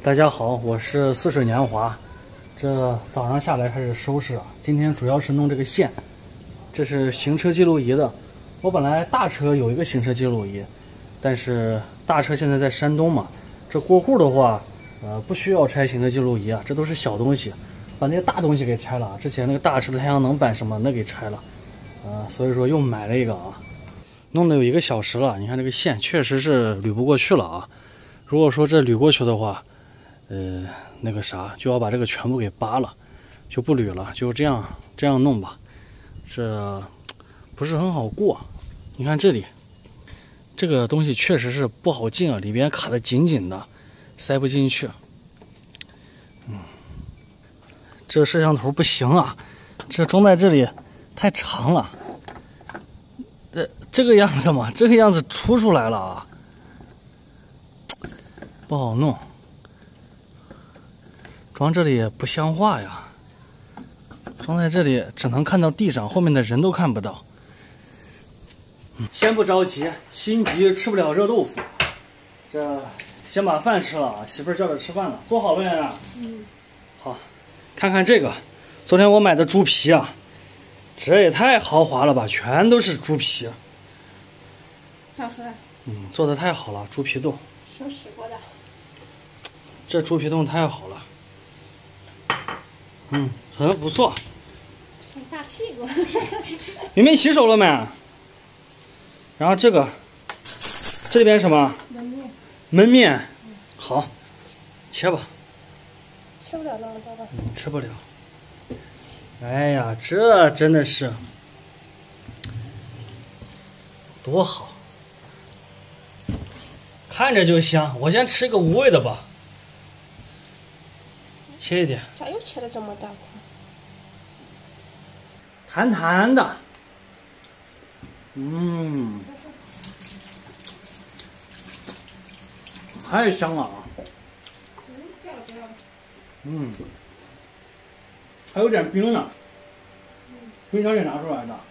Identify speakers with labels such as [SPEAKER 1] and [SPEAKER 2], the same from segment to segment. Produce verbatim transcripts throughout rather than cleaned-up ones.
[SPEAKER 1] 大家好，我是似水年华。这早上下来开始收拾啊，今天主要是弄这个线。这是行车记录仪的。我本来大车有一个行车记录仪，但是大车现在在山东嘛，这过户的话，呃，不需要拆行车记录仪啊，这都是小东西，把那些大东西给拆了啊。之前那个大车的太阳能板什么那给拆了，呃，所以说又买了一个啊，弄了有一个小时了。你看这个线确实是捋不过去了啊。如果说这捋过去的话，呃，那个啥，就要把这个全部给扒了，就不捋了，就这样这样弄吧。这不是很好过。你看这里，这个东西确实是不好进啊，里边卡得紧紧的，塞不进去。嗯，这个摄像头不行啊，这装在这里太长了。这这个样子嘛，这个样子凸出来了啊，不好弄。装这里也不像话呀，装在这里只能看到地上，后面的人都看不到。嗯、先不着急，心急吃不了热豆腐。这先把饭吃了，媳妇儿叫着吃饭了，做好了呀？嗯。好，看看这个，昨天我买的猪皮啊，这也太豪华了吧，全都是猪皮。
[SPEAKER 2] 好喝。
[SPEAKER 1] 嗯，做的太好了，猪皮冻。
[SPEAKER 2] 生洗过的。
[SPEAKER 1] 这猪皮冻太好了。嗯，很不错。
[SPEAKER 2] 像大屁股。
[SPEAKER 1] 明明洗手了没？然后这个，这里边什么？
[SPEAKER 2] 焖面。
[SPEAKER 1] 焖面，嗯、好，切吧。
[SPEAKER 2] 吃不了那么多吧？
[SPEAKER 1] 嗯，吃不了。哎呀，这真的是多好，看着就香。我先吃一个无味的吧。切一点。
[SPEAKER 2] 咋又切了这么大块？
[SPEAKER 1] 弹弹的，嗯，太香了啊！嗯，还有点冰呢，冰箱里拿出来的。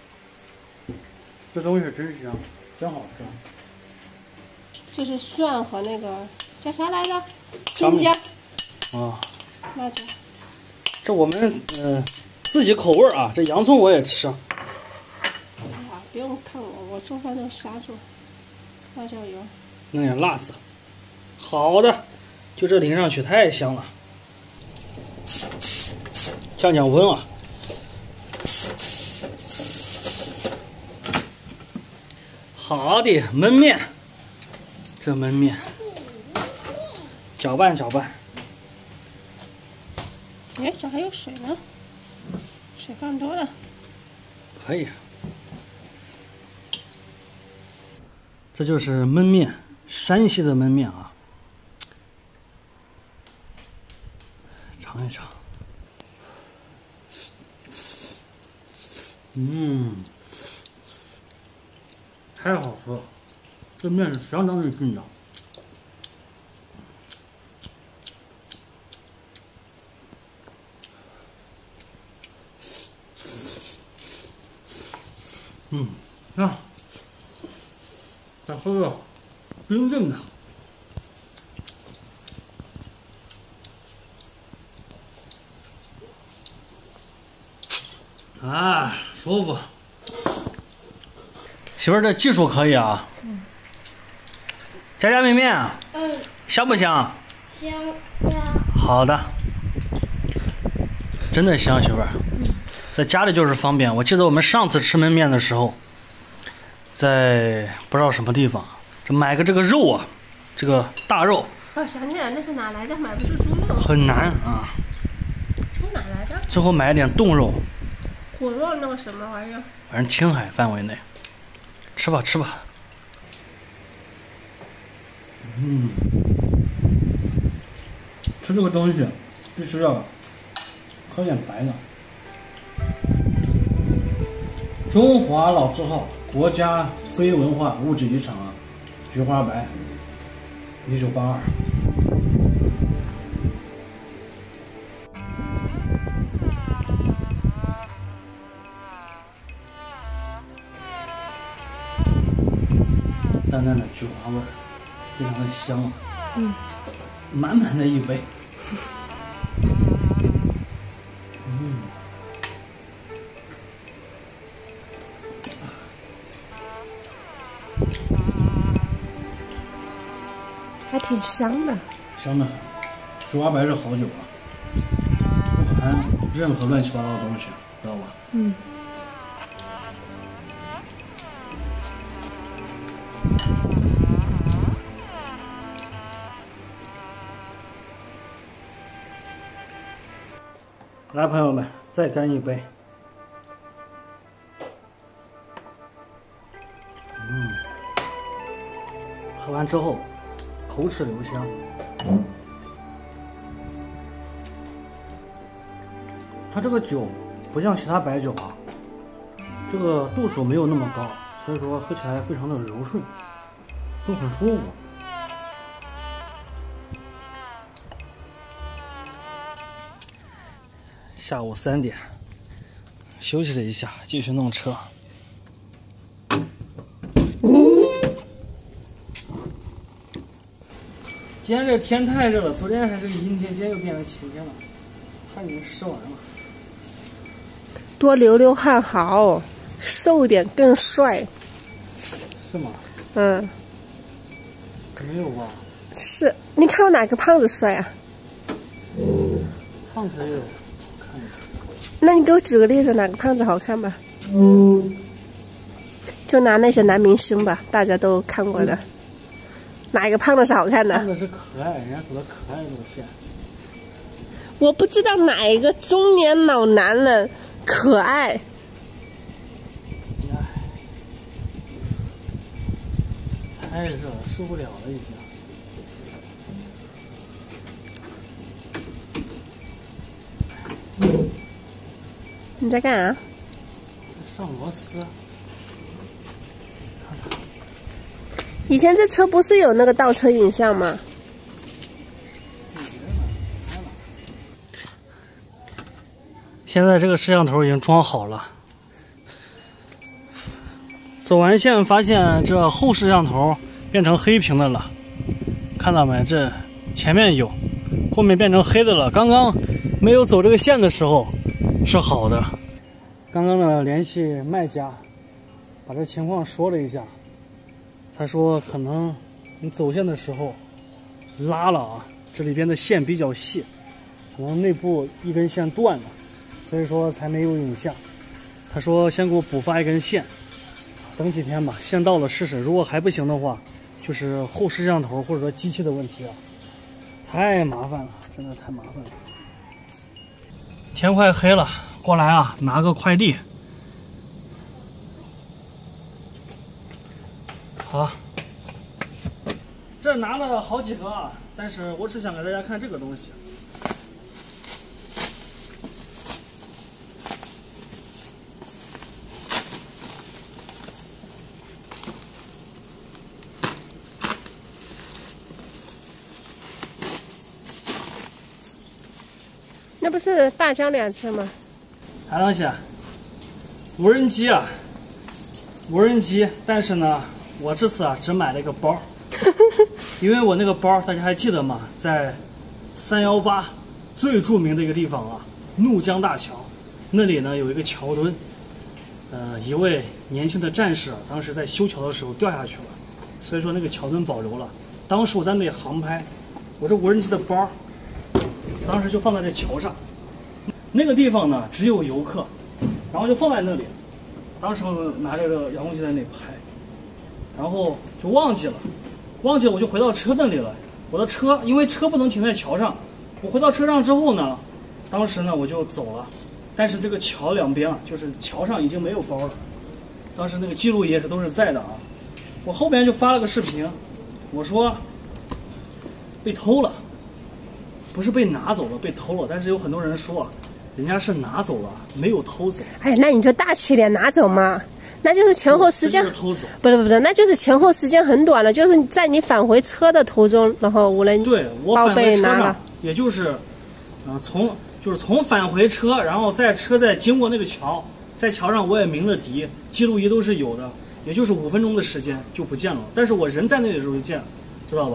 [SPEAKER 1] 这东西真香，真好吃。
[SPEAKER 2] 这是蒜和那个叫啥来着？青椒。
[SPEAKER 1] 啊。
[SPEAKER 2] 辣椒，
[SPEAKER 1] 这我们呃自己口味啊，这洋葱我也吃。
[SPEAKER 2] 哎呀，不用看我，我做饭都瞎做。辣椒油，
[SPEAKER 1] 弄点辣子，好的，就这淋上去太香了。降降温啊。好的，焖面，这焖面，搅拌搅拌。
[SPEAKER 2] 哎，这还有水呢，水放多了。
[SPEAKER 1] 可以。这就是焖面，山西的焖面啊，尝一尝。嗯，太好吃了，这面是相当的劲道。嗯，啊，再喝个冰镇的，啊，舒服。媳妇儿，这技术可以啊。嗯。家家面面，嗯，香不香？
[SPEAKER 3] 香香。
[SPEAKER 1] 好的，真的香，媳妇儿。嗯。在家里就是方便。我记得我们上次吃焖面的时候，在不知道什么地方，这买个这个肉啊，这个大肉。
[SPEAKER 2] 哦，想起来那是哪来的？买不出猪肉。
[SPEAKER 1] 很难啊。
[SPEAKER 2] 猪哪来的？
[SPEAKER 1] 最后买了点冻肉。
[SPEAKER 2] 骨肉那个什么玩意儿？
[SPEAKER 1] 反正青海范围内。吃吧吃吧。嗯，吃这个东西必须要喝点白的。中华老字号国家非文化物质遗产啊，菊花白，一九八二。淡淡的菊花味儿，非常的香啊。
[SPEAKER 2] 嗯。
[SPEAKER 1] 满满的一杯。嗯，
[SPEAKER 2] 还挺香的。
[SPEAKER 1] 香的很，十八白是好酒啊，不含任何乱七八糟的东西，知道吧？
[SPEAKER 2] 嗯。
[SPEAKER 1] 来，朋友们，再干一杯。嗯，喝完之后，口齿留香。它这个酒不像其他白酒啊，这个度数没有那么高，所以说喝起来非常的柔顺，都很舒服。下午三点，休息了一下，继续弄车。今天这天太热了，昨天还是个阴天，今天又变成晴天了，汗已经湿完了。
[SPEAKER 2] 多流流汗好，瘦点更帅。
[SPEAKER 1] 是吗？
[SPEAKER 2] 嗯。
[SPEAKER 1] 没有吧？
[SPEAKER 2] 是，你看我哪个胖子帅啊？
[SPEAKER 1] 胖子也有。
[SPEAKER 2] 那你给我举个例子，哪个胖子好看吧？嗯，就拿那些男明星吧，大家都看过的，嗯、哪一个胖子是好看的？
[SPEAKER 1] 胖子是可爱，人家走的可爱路线。
[SPEAKER 2] 我不知道哪一个中年老男人可爱。
[SPEAKER 1] 太热了，受不了了已经。
[SPEAKER 2] 你在干啥？
[SPEAKER 1] 上螺丝。
[SPEAKER 2] 以前这车不是有那个倒车影像吗？
[SPEAKER 1] 现在这个摄像头已经装好了。走完线发现这后摄像头变成黑屏的了，看到没？这前面有，后面变成黑的了。刚刚没有走这个线的时候是好的。刚刚呢联系卖家，把这情况说了一下，他说可能你走线的时候拉了啊，这里边的线比较细，可能内部一根线断了，所以说才没有影像。他说先给我补发一根线，等几天吧，线到了试试，如果还不行的话，就是后摄像头或者说机器的问题啊，太麻烦了，真的太麻烦了。天快黑了，过来啊，拿个快递。好，这拿了好几个啊，但是我只想给大家看这个东西。
[SPEAKER 2] 那不是大疆两车吗？
[SPEAKER 1] 啥东西啊？无人机啊，无人机。但是呢，我这次啊只买了一个包，因为我那个包大家还记得吗？在三幺八最著名的一个地方啊，怒江大桥那里呢有一个桥墩，呃，一位年轻的战士、啊、当时在修桥的时候掉下去了，所以说那个桥墩保留了。当时我在那里航拍，我这无人机的包。当时就放在这桥上，那个地方呢只有游客，然后就放在那里。当时拿着个遥控器在那里拍，然后就忘记了，忘记了我就回到车那里了。我的车因为车不能停在桥上，我回到车上之后呢，当时呢我就走了，但是这个桥两边啊，就是桥上已经没有包了。当时那个记录仪也是都是在的啊。我后边就发了个视频，我说被偷了。不是被拿走了，被偷了。但是有很多人说啊，人家是拿走了，没有偷走。
[SPEAKER 2] 哎，那你就大气点，拿走嘛，那就是前后时间，
[SPEAKER 1] 就是偷走。
[SPEAKER 2] 不是不是，那就是前后时间很短了，就是在你返回车的途中，然后无人
[SPEAKER 1] 对我
[SPEAKER 2] 包
[SPEAKER 1] 返回车
[SPEAKER 2] 被拿了
[SPEAKER 1] 上，也就是，呃，从就是从返回车，然后在车再经过那个桥，在桥上我也鸣了笛，记录仪都是有的，也就是五分钟的时间就不见了。但是我人在那里的时候就见了，知道吧？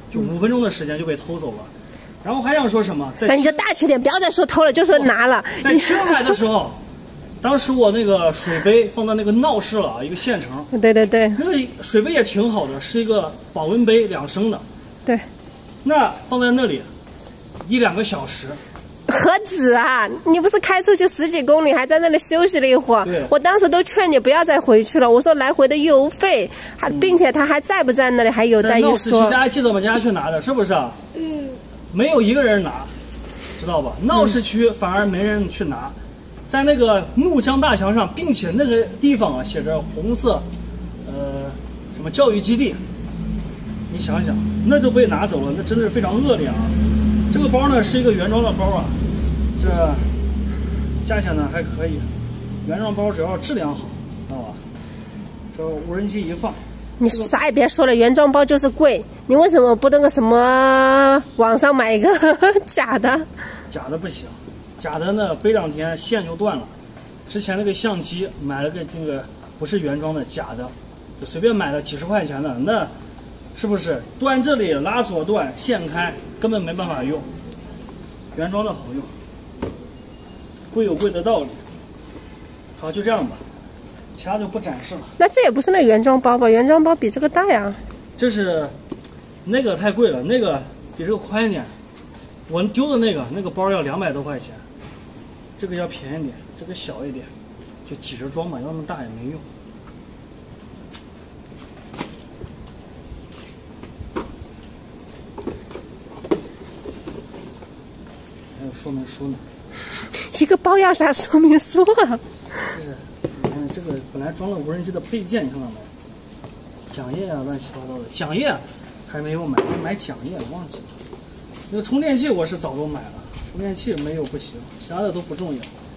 [SPEAKER 1] 就五分钟的时间就被偷走了。然后还想说什么？在
[SPEAKER 2] 那你就大气点，不要再说偷了，就说拿了。
[SPEAKER 1] 在青海的时候，当时我那个水杯放到那个闹市了，一个县城。
[SPEAKER 2] 对对对，
[SPEAKER 1] 那个水杯也挺好的，是一个保温杯，两升的。
[SPEAKER 2] 对。
[SPEAKER 1] 那放在那里一两个小时。
[SPEAKER 2] 何止啊！你不是开出去十几公里，还在那里休息了一会儿？我当时都劝你不要再回去了。我说来回的油费，还并且他还在不在那里还有待一说。
[SPEAKER 1] 闹市区大家记得我们家去拿的，是不是？嗯。没有一个人拿，知道吧？闹市区反而没人去拿，在那个怒江大桥上，并且那个地方啊写着红色，呃，什么教育基地。你想想，那都被拿走了，那真的是非常恶劣啊！这个包呢是一个原装的包啊，这价钱呢还可以，原装包只要质量好，知道吧？这无人机一放，
[SPEAKER 2] 你啥也别说了，原装包就是贵，你为什么不那个什么网上买一个假的？
[SPEAKER 1] 假的不行，假的呢背两天线就断了。之前那个相机买了个这个不是原装的假的，就随便买了几十块钱的，那是不是断这里拉锁断线开，根本没办法用。原装的好用，贵有贵的道理。好，就这样吧，其他就不展示了。
[SPEAKER 2] 那这也不是那原装包吧？原装包比这个大呀。
[SPEAKER 1] 这是那个太贵了，那个比这个宽一点。我丢的那个那个包要两百多块钱，这个要便宜点，这个小一点，就挤着装吧，要那么大也没用。还有说明书呢。
[SPEAKER 2] 一个包要啥说明书啊？
[SPEAKER 1] 这是，你看这个本来装了无人机的配件，你看到没？桨叶啊，乱七八糟的。桨叶还没有买，买桨叶忘记了。那个充电器我是早都买了，充电器没有不行，其他的都不重要。